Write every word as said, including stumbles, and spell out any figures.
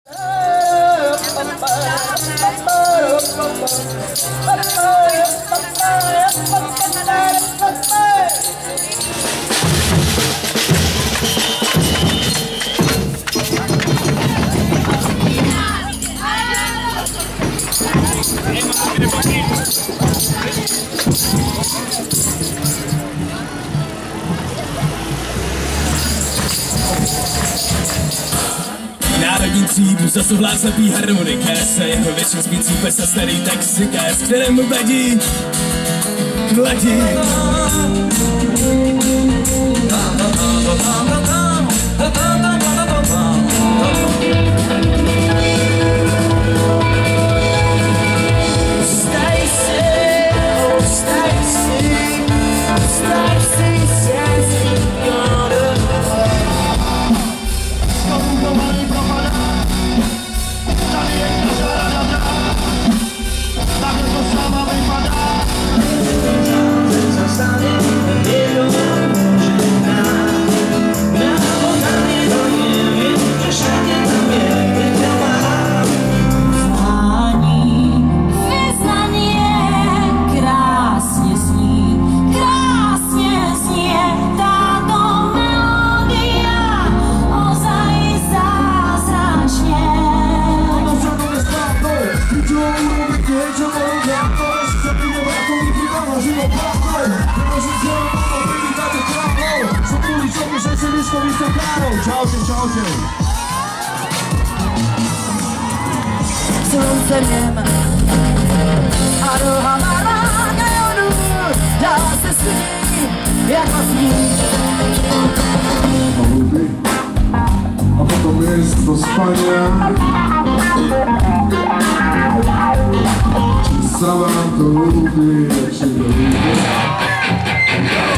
Národní třídu zasovlá zapí harmonika se jeho většin spící pes a starý taxika, s kterému vadí, vadí. Slunce něm a do Havarána jodu dá se sní jako sníh. A potom jest do spania. Sama to lubi, jak się lubi.